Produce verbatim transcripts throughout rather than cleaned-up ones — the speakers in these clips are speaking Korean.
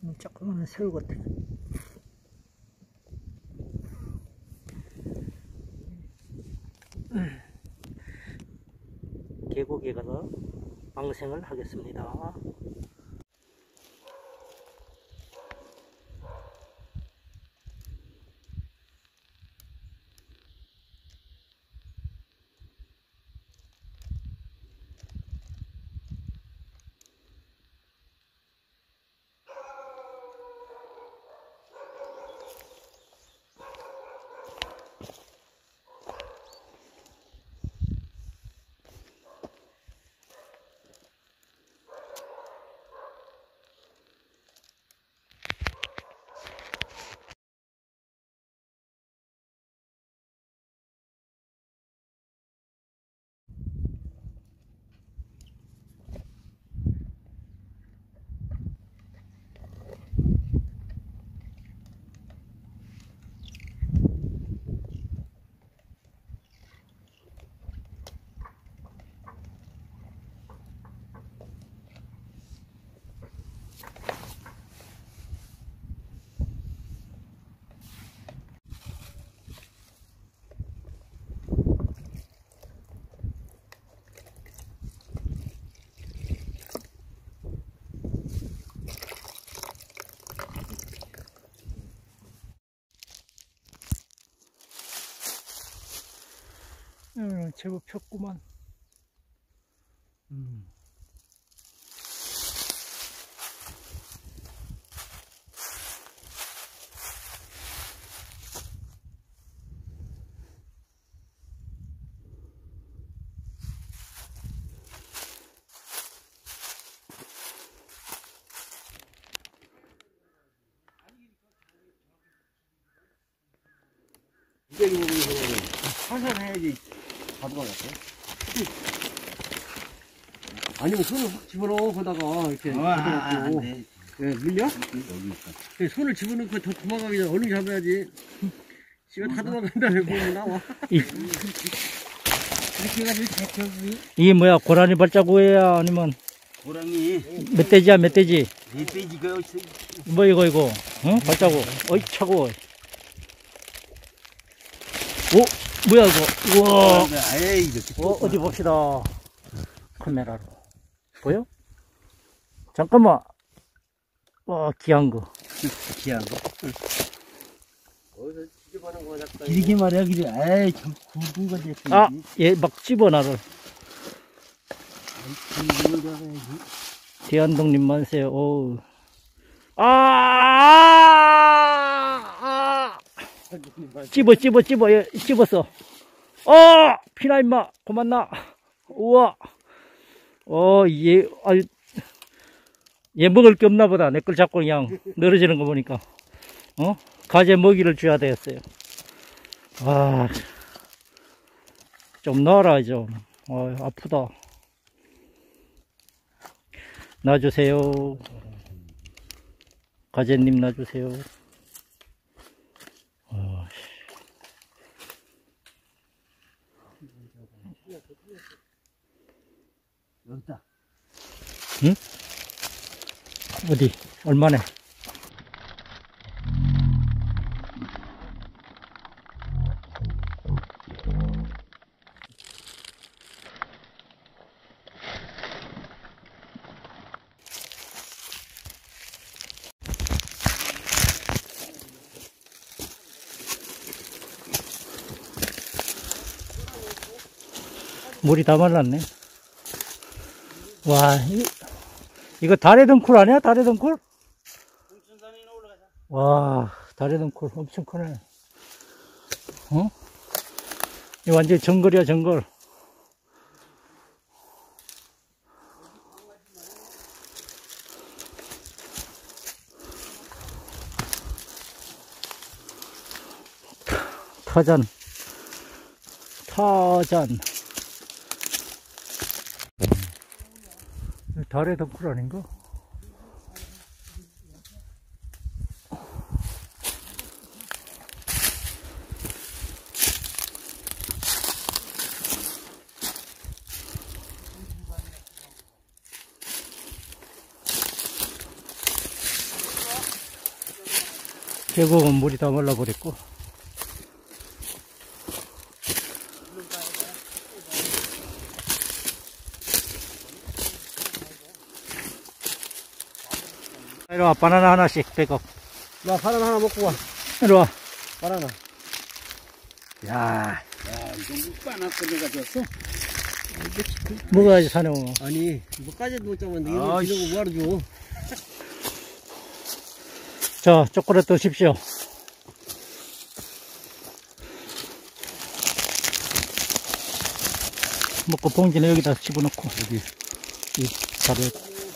조그마한 새우 같아. 계곡에 가서 방생을 하겠습니다. 음, 제법 폈구만. 음. 이대로 살살 해야지 가도가 같아. 아니면 손을 확 집어넣어 거다가 이렇게 집어넣고. 네, 밀려? 여기 있어. 손을 집어넣고 더 도망가기 전에 얼른 잡아야지. 씨가 다 도망간다네 보면 나와. 이렇게 해가지고 대표기. 이게 뭐야? 고라니 발자국이야? 아니면 고랑이 멧돼지야? 멧돼지? 멧돼지가 뭐 이거 이거? 응? 발자국. 어이 차고. 오, 뭐야 이거? 우와. 에이, 이렇게 어, 어디 봅시다. 카메라로. 보여? 잠깐만. 와, 귀한 거. 귀한 거. 어디서 집어넣은 거 잡다. 길게 말이야, 길게. 에이, 참 굵은 거지. 아, 얘 막 집어 나를. 대한독립 만세. 오. 아, 아, 아. 찝어, 찝어, 찝어. 얘 찝었어. 어! 피나, 임마. 고만나. 우와. 어, 얘, 아유. 얘 먹을 게 없나 보다. 내 걸 잡고 그냥 늘어지는 거 보니까. 어? 가재 먹이를 줘야 되겠어요. 아. 좀 넣어라, 좀. 어, 아프다. 놔주세요. 가재님 놔주세요. 어, 여기다. 응? 어디? 얼마네? 물이 다 말랐네. 와, 이, 이거 달의 덩쿨 아니야? 달의 덩쿨? 와, 달의 덩쿨 엄청 크네. 어? 이 완전 정글이야, 정글. 타잔. 타잔. 달의 덩쿨 아닌가? 계곡은 물이 다 말라버렸고. 이리와, 바나나 하나씩 빼고. 나 바나나 하나 먹고 와. 이리와. 바나나. 야, 야, 이거 묵바나 꺼내가 줬어? 먹어야지 사네. 아니, 뭐까지 먹자면 이런 거 아이씨. 뭐하러 줘. 자, 초콜릿 드십시오. 먹고 봉지는 여기다 집어넣고. 여기. 이 자리에.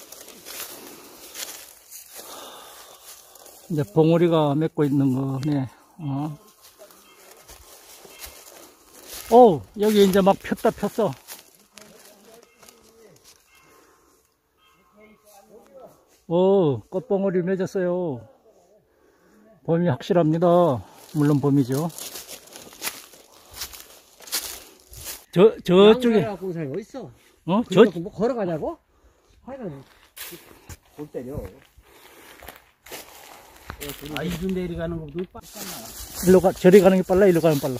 이제 봉우리가 맺고 있는 거네. 어. 오, 여기 이제 막 폈다 폈어. 오, 꽃봉오리 맺었어요. 봄이 확실합니다. 물론 봄이죠. 저, 저쪽에, 갖고 온 사람이 어딨어? 어? 저, 저, 뭐 걸어가자고? 하여간, 못 때려. 아, 이주 내려가는 것도 빡빡나. 일로 가, 저리 가는 게 빨라, 일로 가면 빨라.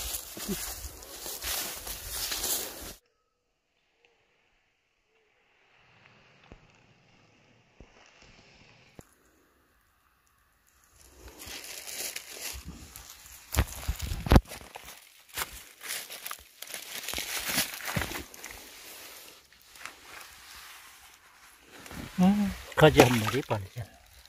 음, 가지 한 마리 발견.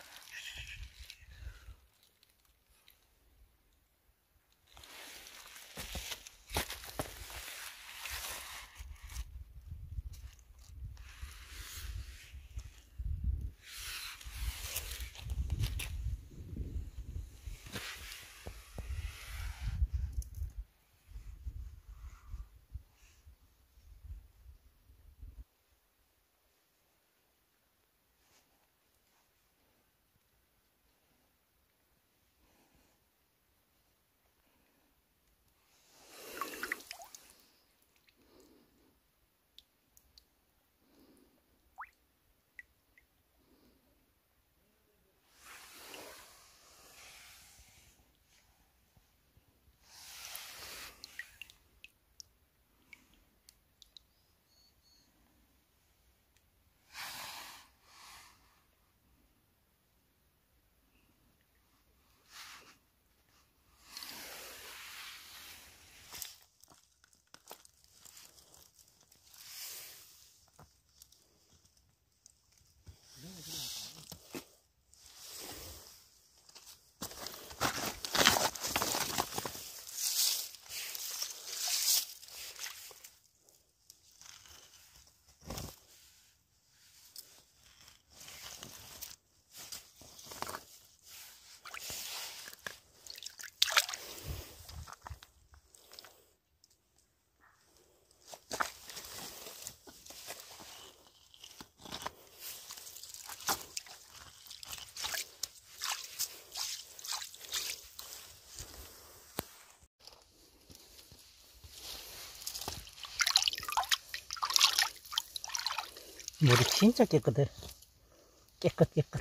물이 진짜 깨끗해. 깨끗, 깨끗.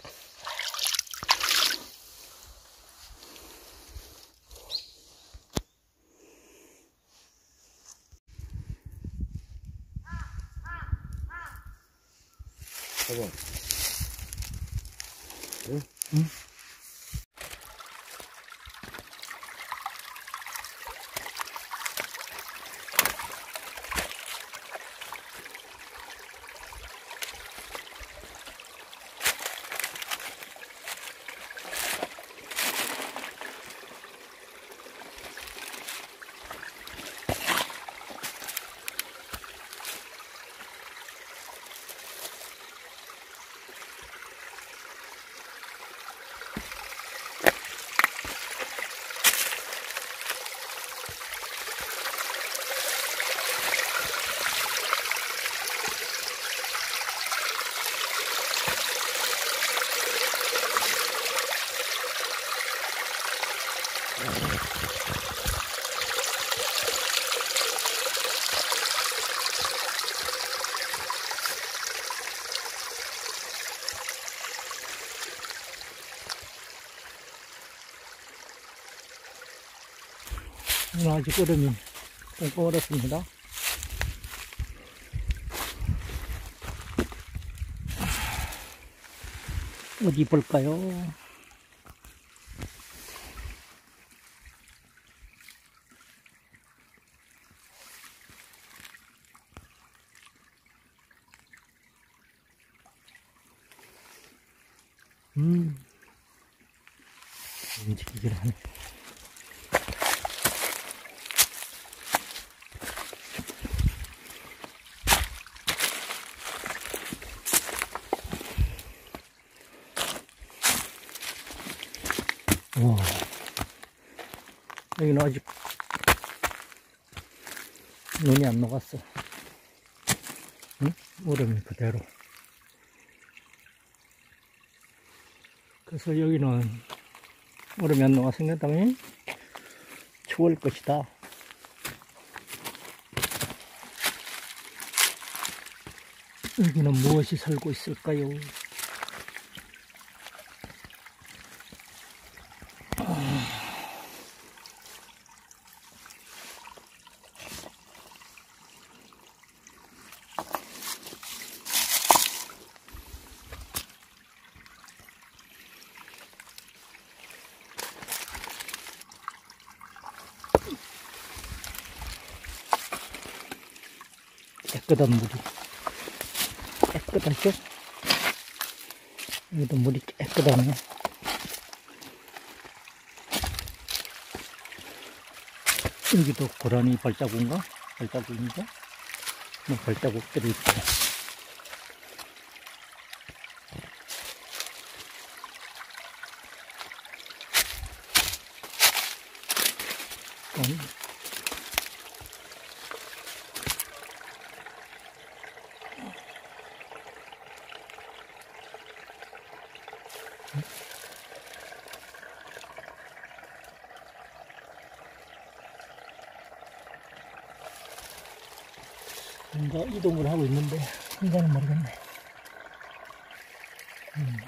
봐봐. 응? 응? 여기는 아직 얼음이 꽁꽁 얼었습니다. 어디 볼까요? 음, 움직이질 않네. 와, 여기는 아직 눈이 안 녹았어. 응? 얼음이 그대로. 그래서 여기는 얼음이 안 녹았으니까 당연히 추울 것이다. 여기는 무엇이 살고 있을까요? 깨끗한 물이, 깨끗하죠? 여기도 물이 깨끗하네. 여기도 고라니 발자국인가? 발자국인가? 뭐 발자국들이 있고. 음. 뭔가 이동을 하고 있는데 순간은 모르겠네. 음.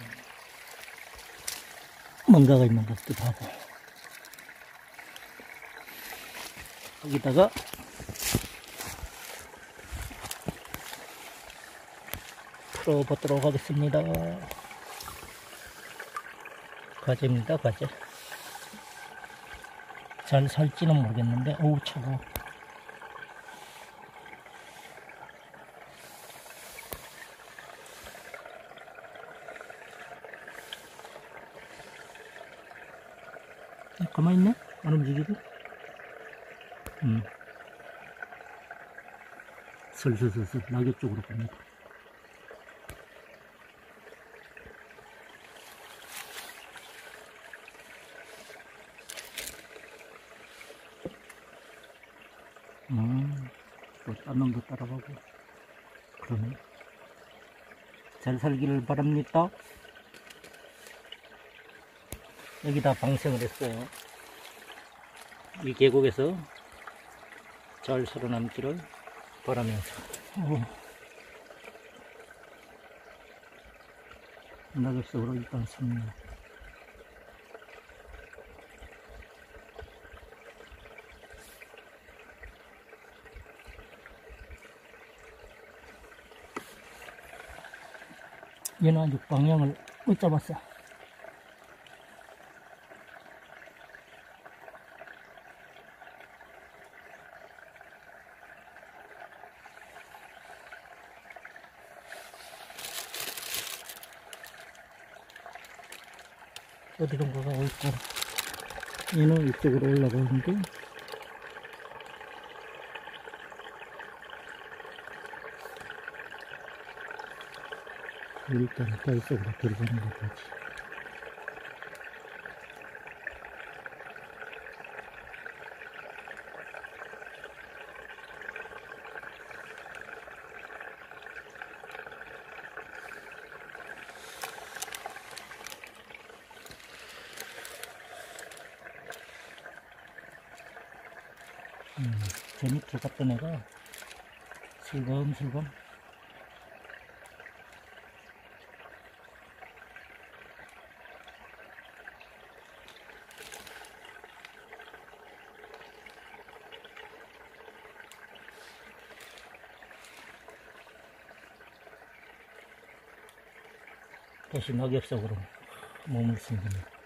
뭔가가 있는 것 같기도 하고. 여기다가 풀어보도록 하겠습니다. 과제입니다, 과제. 잘 살지는 모르겠는데, 어우, 차가워. 가만히 있네? 안 움직이고? 음. 슬슬슬슬 낙엽 쪽으로 갑니다. 음, 또 딴 놈도 따라가고. 그러네. 잘 살기를 바랍니다. 여기다 방생을 했어요. 이 계곡에서 잘 살아남기를 바라면서. 어. 낙엽 속으로 일단 삽니다. 얘는 아직 방향을 못 잡았어. 어디로 가고 있고, 얘는 이쪽으로 올라가는데, 일단 달 속으로 들어가는 것까지. 음, 저 밑으로 갔던 애가 슬금슬금 다시 낙엽 속으로 몸을 숨깁니다.